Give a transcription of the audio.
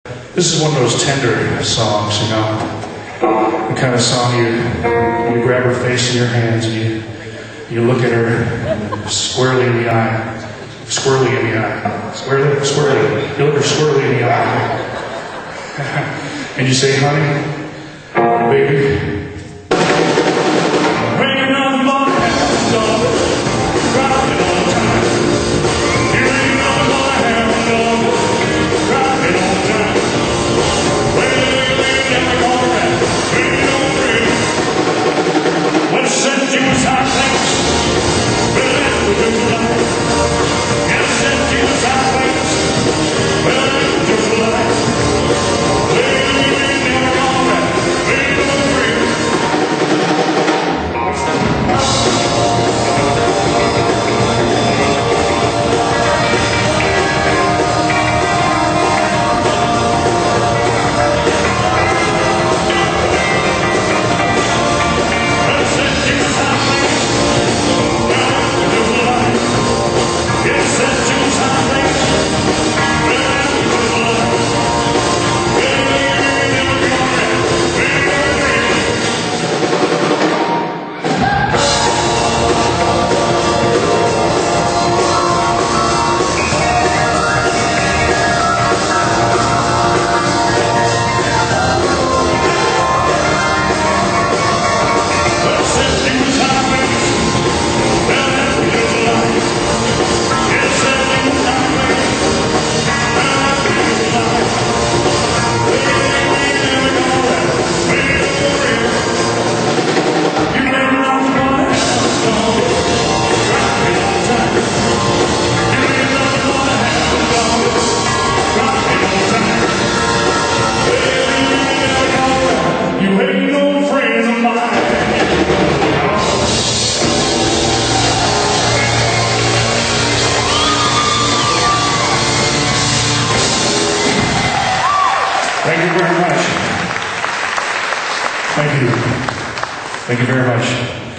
This is one of those tender songs, you know. The kind of song you grab her face in your hands and you look at her squarely in the eye. Squarely in the eye. Squarely. You look her squarely in the eye. And you say, honey, baby, thank you very much. Thank you. Thank you very much.